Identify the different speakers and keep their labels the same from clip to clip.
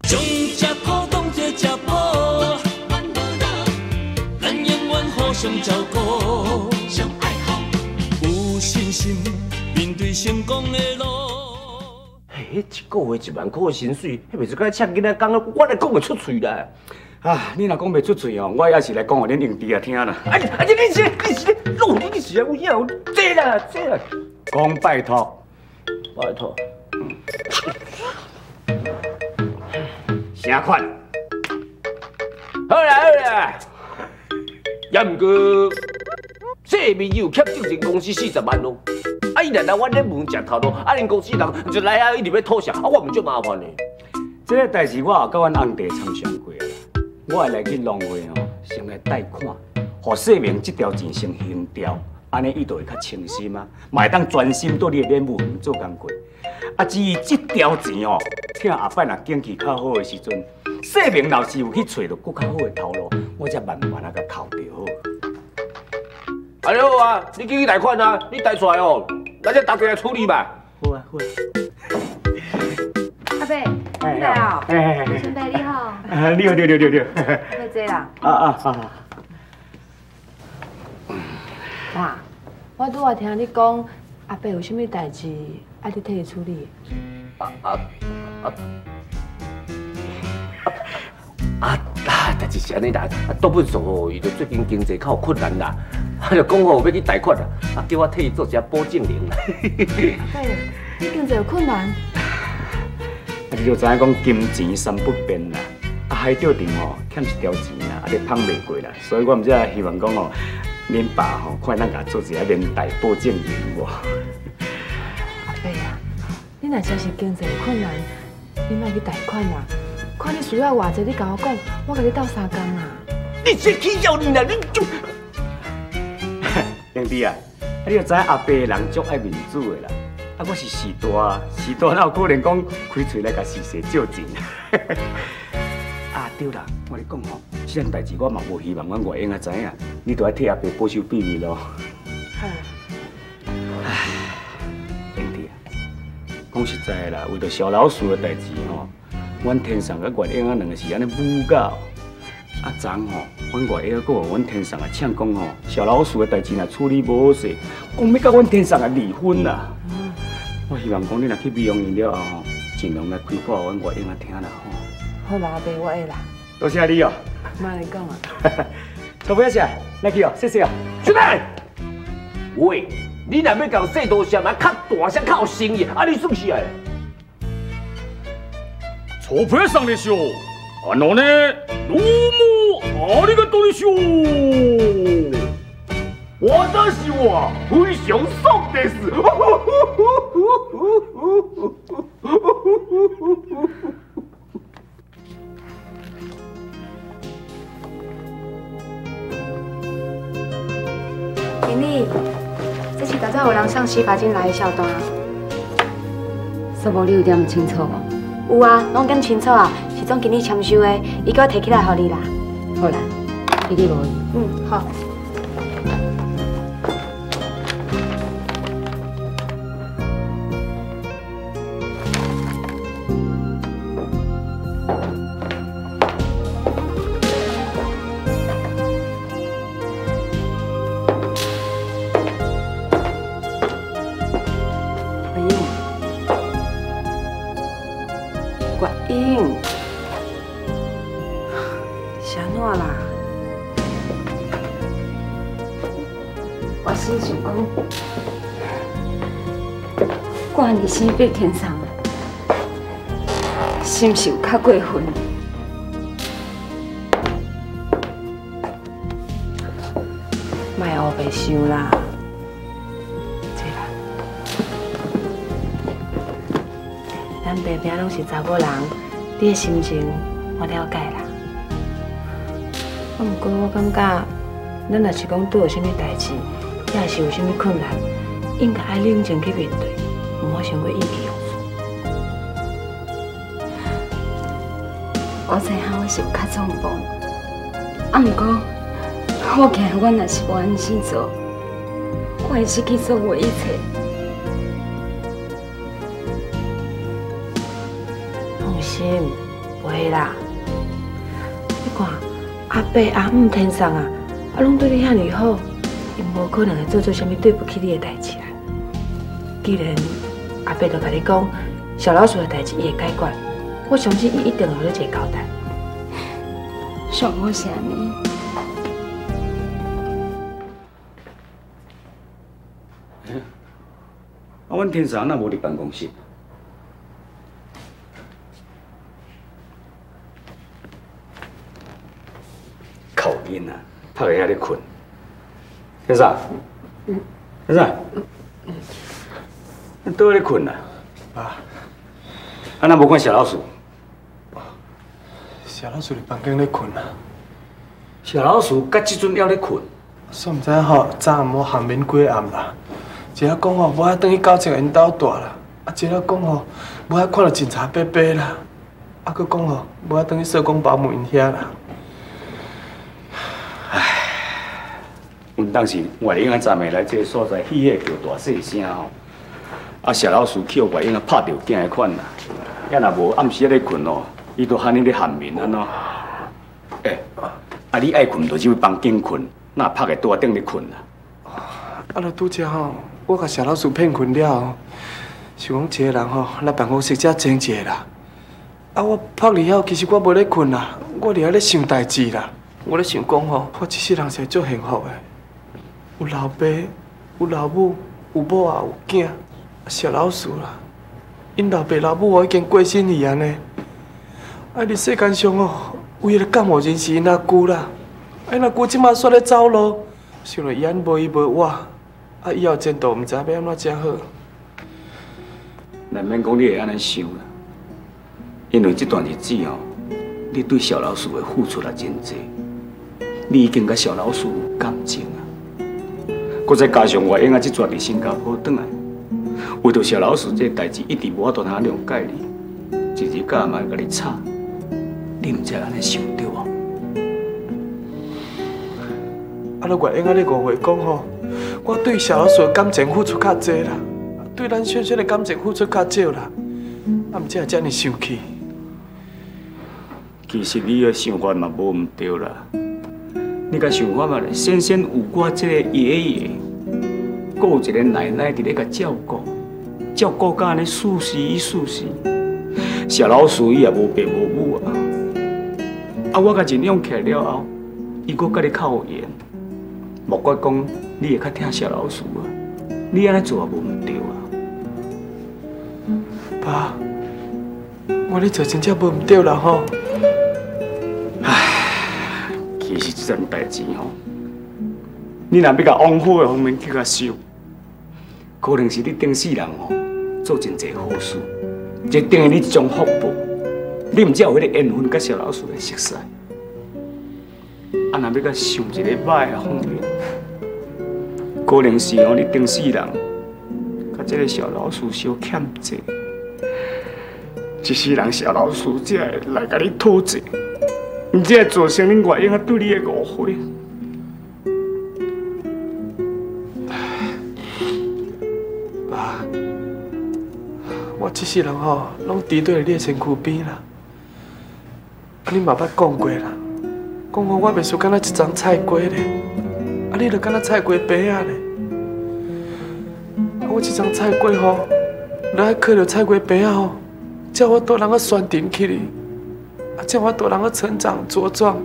Speaker 1: 将这苦当作食补，咱永远互相照顾，有信心面对成功的路。
Speaker 2: 嘿，一个月10000块的薪水，迄袂是该请囡仔讲，我来讲袂出嘴啦。
Speaker 3: 啊，你若讲袂出嘴哦，我也是来讲互恁兄弟啊听啦。
Speaker 2: 你是老你是啊，有影有这啦这啦。
Speaker 3: 讲拜托，
Speaker 2: 拜托。
Speaker 3: 啥款？
Speaker 2: 好啦，也毋过，这面有欠证券公司40万咯。啊，伊来阮咧门食头路，啊，恁公司人就来啊，一直要吐槽，啊，我唔就麻烦嘞。
Speaker 3: 这个代志我也甲阮翁弟参详过啦，我会来去农会哦，先来贷款，互说明这条钱先行掉，安尼伊就会较清心啊，嘛会当专心对你的业务做工课。啊，至于这条钱哦，听后摆若景气较好的时阵，说明若是有去找到更较好的头路，我才慢慢啊甲扣掉好。
Speaker 2: 安尼好啊，你去贷款啊，你贷出来哦，咱再打起来处理吧。
Speaker 3: 好啊，好啊。
Speaker 4: 阿伯，你来啊！先辈你好。
Speaker 3: 你好，你好。
Speaker 4: 要坐啦。
Speaker 3: 啊。
Speaker 4: 哇，我拄仔听你讲，阿伯有啥物代志爱你替伊处理？
Speaker 2: 但是安尼啦，多本数哦，伊就最近经济较有困难啦，就讲好要去贷款啦，叫我替伊做一下保证人啦。
Speaker 4: 阿伯，你经济有困难？
Speaker 3: 你就知影讲金钱三不变啦，海钓场哦欠一条钱啦，你捧袂过啦，所以我毋只希望讲哦，恁爸吼快咱甲做一下连带保证人无。
Speaker 4: 阿伯啊，你若真是经济有困难，你莫去贷款啦。看你需要偌济，你甲我讲，我甲你斗3工啊。
Speaker 2: 你这起笑你啦，你就
Speaker 3: 兄弟啊，你就知影阿伯的人足爱面子的啦。啊，我是士大哪有可能讲开嘴来甲士势借钱？啊，对啦，我跟你讲吼，这件代志我嘛无希望阮外甥啊知影，你都要替阿伯保守秘密咯。
Speaker 4: 好。
Speaker 3: 唉，兄弟啊，讲实在的啦，为着小老鼠的代志吼。阮天上甲外甥啊两个是安尼母狗，啊昨吼，阮外甥佫阮天上啊呛讲吼，小老鼠的代志若处理无好势，讲要甲阮天上啊离婚啦。我希望讲你若去美容院了后吼，尽量来开话阮外甥啊听啦吼。
Speaker 4: 好啦，阿伯，我会啦。
Speaker 3: 多谢你哦。
Speaker 4: 莫你讲啊。
Speaker 3: 臭不要谢，来去哦，谢谢哦。
Speaker 2: 出来！喂，你若要讲说多声嘛，较大声，较有声音，啊你是不是啊？
Speaker 5: 钞票上でしょう。ね、どうもありがとうでしょう。
Speaker 2: 私は非常爽です。
Speaker 4: 经理，这是刚才有人送洗发精来的小单。
Speaker 6: 说无你有点清楚无？
Speaker 4: 有啊，拢点清楚啊，是总经理签收的，伊叫我摕起来给你啦。
Speaker 6: 好啦，你无伊。
Speaker 4: 好。
Speaker 6: 挂你心被天上，是不是有较过分？
Speaker 4: 莫黑白想啦，坐啦。咱爸爸拢是查某人，你的心情我了解啦。不过我感觉，咱若是讲拄有啥物代志，也是有啥物困难，应该爱冷静去面对。唔好想过意气用事。
Speaker 6: 我知影我是有较冲动，啊，不过我惊我若是无安怎做，我会失去所有一切。
Speaker 4: 放心， 袂啦。你看阿伯阿姆天上啊，拢对你遐尼好，伊无可能会做出啥物对不起你的代志啦。既然阿伯都甲你讲，小老鼠的代志伊会解决，我相信伊一定会有一个交代。
Speaker 6: 上好是安尼。
Speaker 3: 啊，阮天上哪无伫办公室？口音啊，拍在遐咧困。天上，天上，你倒咧困啊？
Speaker 7: 爸，
Speaker 3: 啊，那无看小老鼠？
Speaker 7: 小老鼠伫房间咧困啊。
Speaker 3: 小老鼠甲即阵还咧困？
Speaker 7: 煞毋知吼，昨暗无寒眠几暗啦。一仔讲吼，无爱转去狗舍因兜住啦；啊，一仔讲吼，无爱看到警察伯伯啦；啊，佮讲吼，无爱转去社工保姆因遐啦。
Speaker 3: 唉，阮当时外英啊，昨暝来这个所在，喜个叫大细声吼。啊，小老鼠去互外英啊拍着惊的款啦。要若无暗时咧困哦，伊都喊你咧寒眠安怎？啊，你爱困就入房间困，哪拍个桌顶咧困啦？
Speaker 7: 啊，就拄则吼，我甲小老鼠骗困了后，想讲一个人吼来办公室才静一下啦。啊，我拍离后，其实我无咧困啦，我伫遐咧想代志啦。我咧想讲吼，我一世人是足幸福的，有老爸，有老母，有某也有囝，小老鼠啦。因老爸老母我已经过身去安尼。啊，伫世间上哦，为了感冒人是因阿舅啦，啊，因阿舅即马煞咧走路，想着伊安无依无我，啊，以后前途毋知要安怎才好。
Speaker 3: 难免讲你会安尼想啦，因为这段日子哦，你对小老鼠的付出也真多，你已经甲小老鼠有感情啊。搁再加上我因啊，这阵伫新加坡转来，为着小老鼠这代志，一直无法度通谅解你，一日到晚甲你吵，你毋知安尼想对无？
Speaker 7: 啊，你外应啊，你误会讲吼，我对小老鼠的感情付出较济啦，对咱萱萱的感情付出较少啦，啊，毋才会遮尔生气。
Speaker 3: 其实你的想法嘛无毋对啦，你甲想法嘛，先先有我这个爷爷，搁有一个奶奶伫咧甲照顾，照顾到安尼舒适伊舒适。小老鼠伊也无爸无母啊，啊我甲认养起来了后，伊搁甲你较有缘。莫怪讲你会较疼小老鼠啊，你安尼做也无毋对啊。
Speaker 7: 爸，我咧做真正无毋对啦吼。
Speaker 3: 唉，其实这件代志吼，你若要甲往好的方面去甲想，可能是你顶世人吼做真侪好事，这等于你一种福报，你毋才有迄个缘分甲小老鼠来熟识。啊，若要甲想一个歹的方面，可能是吼你顶世人甲这个小老鼠小欠债，一世人小老鼠才会来甲你讨债，毋才会造成恁外婴对你的误会。
Speaker 7: 爸，我一世人吼，拢伫对你的身躯边啦。啊，你嘛捌讲过啦，讲我袂输敢若一张菜瓜咧，啊，你就敢若菜瓜白啊咧。啊，我一张菜瓜吼，就爱靠着菜瓜白啊吼，才我大人个宣传起哩，啊，才我大人个成长茁壮。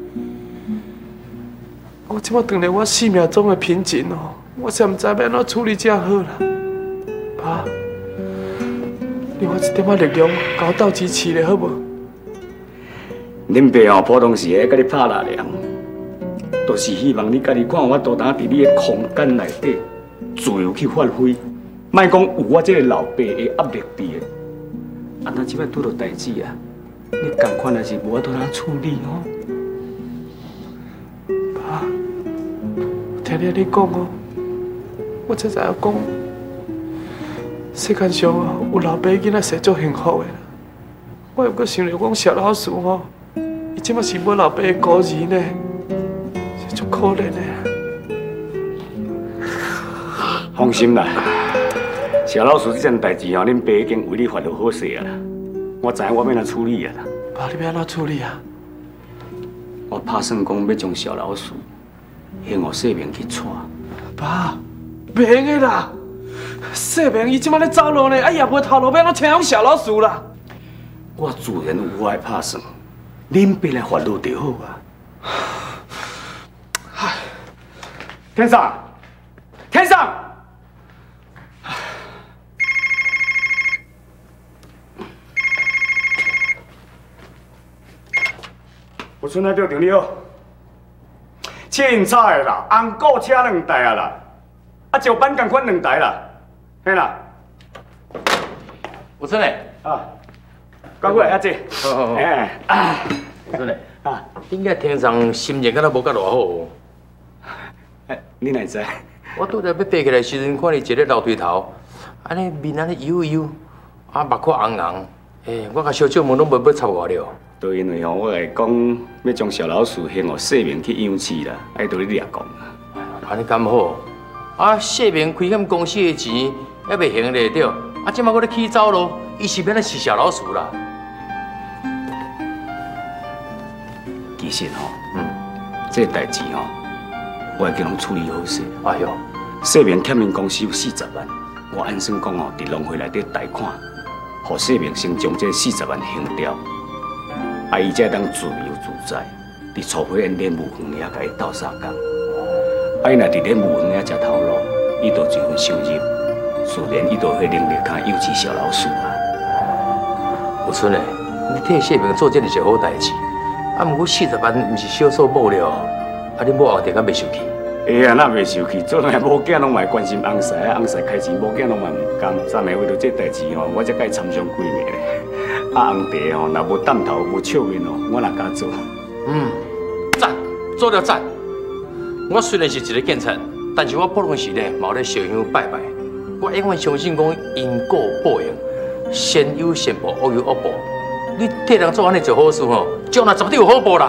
Speaker 7: 我即摆当来我生命中的瓶颈哦，我才毋知要安怎处理才好啦。爸，你花一点仔力量，甲我斗支持咧，好无？
Speaker 3: 恁爸哦，普通时会甲你拍拉梁，就是希望你家己看我大胆伫你的空间内底自由去发挥，莫讲有我这个老爸的压力伫的。啊，那即摆拄到代志啊，你共款也是无法度通处理哦。
Speaker 7: 爸，听你讲哦，我才知影讲，世界上哦有老爸囡仔是足幸福的啦。我又搁想着讲小老鼠吼。伊即马是无老爸的孤儿呢，是足可怜的。
Speaker 3: 放心啦，小老鼠这件代志吼，恁爸已经为你发落好势啊啦。我知影我要怎处理啊啦。
Speaker 7: 爸，你要安怎处理啊？
Speaker 3: 我打算讲要将小老鼠向我细明去带。
Speaker 7: 爸，免的啦！细明伊即摆咧走路呢，也袂头路，要安怎请小老鼠啦？
Speaker 3: 我自然有我的打算，恁别来烦恼就好啊。唉，天上，天上！我村内钓着了，凊彩的啦，红果车2台啊啦，啊石板共款2台啦，嘿啦。
Speaker 2: 有春嘞，
Speaker 3: 啊，赶过来阿姐。
Speaker 2: 好好好。
Speaker 3: 哎，
Speaker 2: 有春嘞，啊，应该天上心情敢若无甲偌好哦。
Speaker 3: 哎，你哪知？
Speaker 2: 我拄才要爬起来时阵，看你坐咧楼梯头，安尼面安尼油油，啊目眶红红，我甲小姐问拢无要插我了。
Speaker 3: 都因为我来讲要将小老鼠向我细明去养饲啦，爱到你掠讲啦。
Speaker 2: 安尼敢好？啊，细明开间公司的钱还未还得着，啊，即马我咧起走咯，伊是免来饲小老鼠啦。
Speaker 3: 其实这代志我已经拢处理好势。
Speaker 2: 哎哟，
Speaker 3: 细明欠因公司有40万，我按算讲伫农会内底贷款，互细明先将这40万还掉。啊，伊才当自由自在，伫厝尾因练武园遐甲伊斗相共。啊，伊若伫练武园遐食头路，伊就一份收入，自然伊就会能力较幼稚小老鼠啊。
Speaker 2: 有春嘞，你替细明做这件是好代志，啊，毋过40万毋是小数目了，啊，你某后定敢袂受气？
Speaker 3: 会啊，哪袂受气？做来某囝拢嘛关心翁婿啊，翁婿开钱，某囝拢嘛毋甘。昨暝为着这代志我才甲伊参详几暝咧。啊，翁弟若无担头无笑面我哪敢做？
Speaker 2: 赞，做了赞。我虽然是一个警察，但是我不论时呢，嘛有咧烧香拜拜。我永远相信讲因果报应，善有善报，恶有恶报。你替人做安尼做好事将来绝对有好报啦。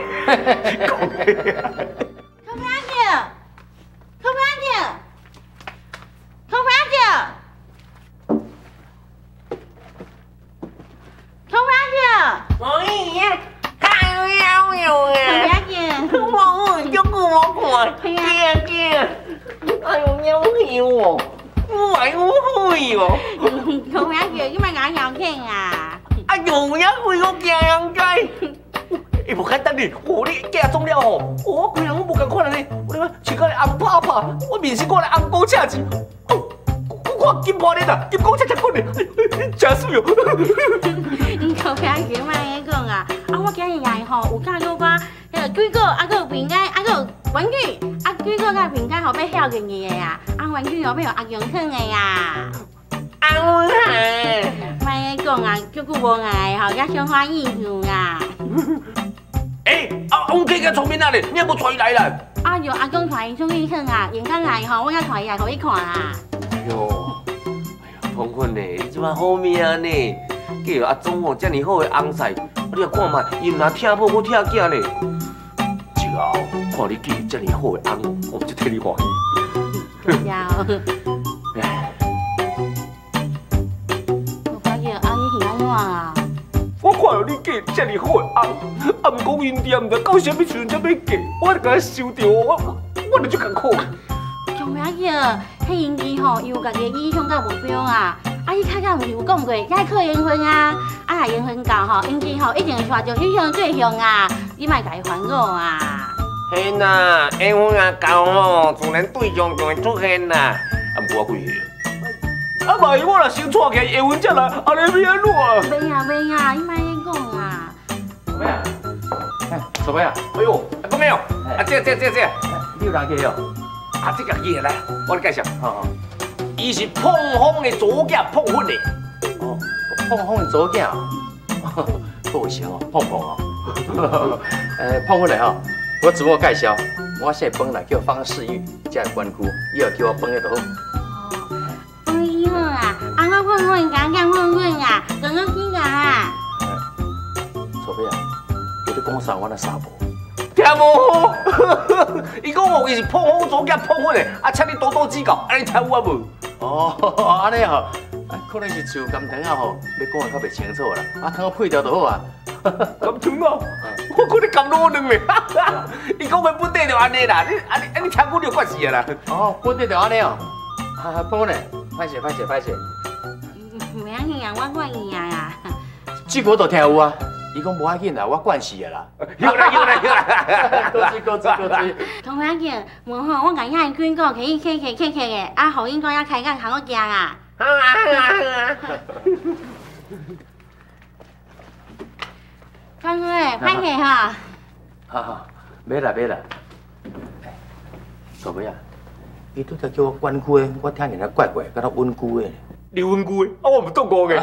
Speaker 8: 哎呦，鸟戏哦，我爱我会哦。
Speaker 9: không ăn gì chứ mà ngại nhọn khen à.
Speaker 8: Anh dù nhá, tôi có nghe ăn cay. Em một cái tên đi,我的家中了吼，我贵人我无共款安尼，我他妈去个红泡泡，我面是过来红高车子，我金破咧啦，金高车车款咧，真水哦。
Speaker 9: không ăn gì mà nghe con à,我今日又吼有教到我，水果啊个饼干啊个玩具，啊水果甲饼干后要晓个嘢啊，玩具后要阿用汤个呀。
Speaker 8: 红海，
Speaker 9: 咪讲啊，足久无爱吼，也想欢喜去啊。
Speaker 2: 我K个聪明啊咧，你有无带伊来啦？
Speaker 9: 啊有阿公带伊出去看啊，演讲来吼，我才带伊来互伊看啊。
Speaker 2: 哎呦，鹏坤呢？你即摆好命呢？叫阿总哦，遮尔好的翁婿，你来看卖，伊毋但疼某，我疼囝呢。之后看你嫁遮尔好的翁，我就替你欢喜。
Speaker 9: 有。我发现阿姨是安怎啊？
Speaker 2: 我看到你嫁遮尔好的翁，啊，毋过因爹毋知到啥物时阵才要嫁，我就甲伊收着，我就足艰苦。
Speaker 9: 做咩嘢？迄因伊吼有家己理想甲目标啊！啊，伊较早毋是有讲过，该考缘分啊！啊，若缘分到吼，因伊吼一定会带着迄项对象啊！你莫家己烦恼啊！
Speaker 8: 嘿呐，缘分啊到吼，自然对象就会出现啦。
Speaker 2: 啊，毋过我几岁啊？万一我若先娶起来，缘分才来，安尼要安怎？
Speaker 9: 袂啊袂啊，你莫安尼讲啊！
Speaker 2: 咩啊？做咩啊？哎呦，讲咩哦？啊，这，你有人去哦？啊，这个嘢来，我来介绍。好。伊是碰风的左囝，碰粉的。哦，碰风的左囝哦，好笑哦，碰碰哦。碰粉的吼，我自我介绍，我姓彭啦，叫方世玉，家关区，以后叫我彭的就好。
Speaker 9: 彭姨好啊，啊我碰粉，讲碰粉啊，刚刚去啊。
Speaker 2: 错别啊，你讲啥我那啥无？听无好，伊讲哦，伊是碰风左囝，碰粉的，啊，请你多多指教，安尼听有啊无？哦，安尼吼，可能是酒甘糖啊吼，你讲的较袂清楚啦，啊，汤配调就好啊。 咁怎啊？我看你咁努力咩？伊讲要本地就安尼啦，你听我就怪事啦。
Speaker 8: 哦，本地就安尼哦。不呢，歹势。
Speaker 9: 唔要紧啊，我管伊啊。
Speaker 8: 这个我都听有啊。伊讲无要紧啦，我惯死的啦。
Speaker 2: 有啦。
Speaker 8: 高知。
Speaker 9: 同不要紧，无吼，我甲遐个军哥去的，啊，互因哥要开讲，行我行啊。关哥，歹势哈。
Speaker 8: 好，买啦。小妹啊，伊拄则叫我管区的，我听人家怪，敢若稳区的。
Speaker 2: 你稳区的，我唔懂过嘅。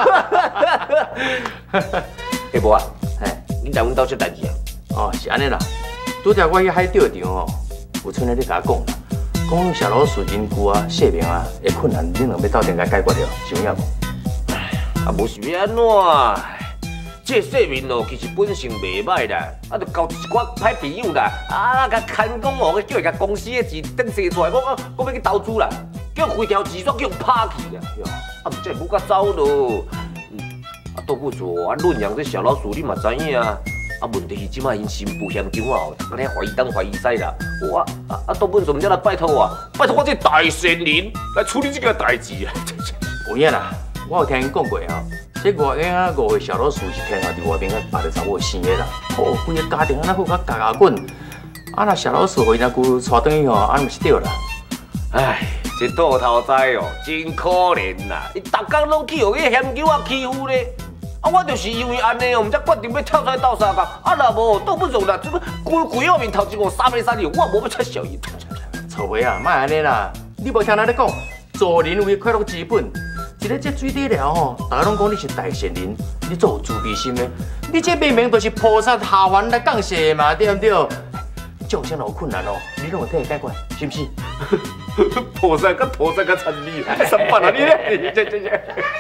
Speaker 2: 下无啊，你来阮兜出代志啊？
Speaker 8: 哦，是安尼啦。拄则我去海钓场哦，有村的咧甲我讲啦，讲小老鼠因故啊、性命啊的困难，恁两要斗阵来解决了，想影无？
Speaker 2: 啊，无是要安怎？这性命哦，其实本性袂歹啦，啊，就交一寡歹朋友啦，啊，甲牵讲哦，叫伊甲公司的钱等踅出来，讲要去投资啦，叫规条钱煞叫拍去啦，啊，这不甲走咯。啊，倒不如啊，论养这小老鼠，你嘛知影啊。啊，问题是即摆因新妇乡长啊，逐个咧怀疑东怀疑西啦。我倒不如怎么来拜托我这大善人来处理这个代志啊。
Speaker 8: 有影啦，我有听因讲过吼，这外影啊5个小老鼠是天下伫外边个别个查某生的啦。哦，规个家庭安那好甲嘎滚，啊那小老鼠回家姑带转去吼，啊毋是对啦。
Speaker 2: 唉，这倒头栽哦，真可怜啦！伊逐工拢去互迄乡狗仔欺负咧。啊，我就是因为安尼哦，毋才决定要跳出来斗相共。啊，若无倒不如啦，这规后面头一个3个3条，我无要撤销伊。
Speaker 8: 臭妹啊，莫安尼啦！你无听人咧讲，做人为快乐之本。一个这水底了吼，大家拢讲你是大善人，你做有慈悲心的，你这明明就是菩萨下凡来降世的嘛，对不对？众生有困难哦，你拢有替伊解决，是不是？
Speaker 2: 菩萨甲参你，什么啊你咧？这。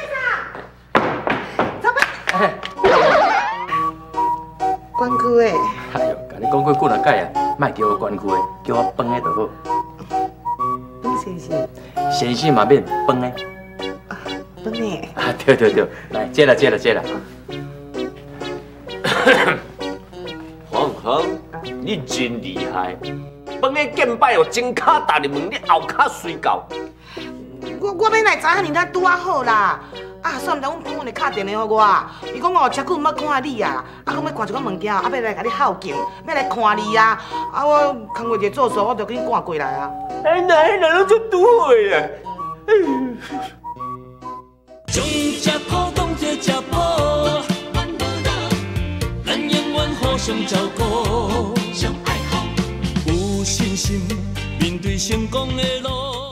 Speaker 10: 关区的。
Speaker 8: 哎呦，甲你讲过几啊届啊，莫叫我关区的，叫我饭的就好。
Speaker 10: 饭先生。
Speaker 8: 先生嘛免饭的。
Speaker 10: 饭的。
Speaker 8: 啊，对，来接了。
Speaker 2: 黄恒，你真厉害！饭的剑摆哦，前脚踏入门，你后脚睡觉。
Speaker 10: 我要来知影你拄啊好啦。啊，算毋知阮朋友来敲电话给我，伊讲哦，车久毋捌看你啊，讲要赶一个物件，要来甲你孝敬，要来看你啊。啊，我空过一个做事，我就给你赶过来啊。
Speaker 2: 那拢做拄好呀。
Speaker 1: 将这苦当作食补，咱永远互相照顾，相爱好，有信心面对成功的路。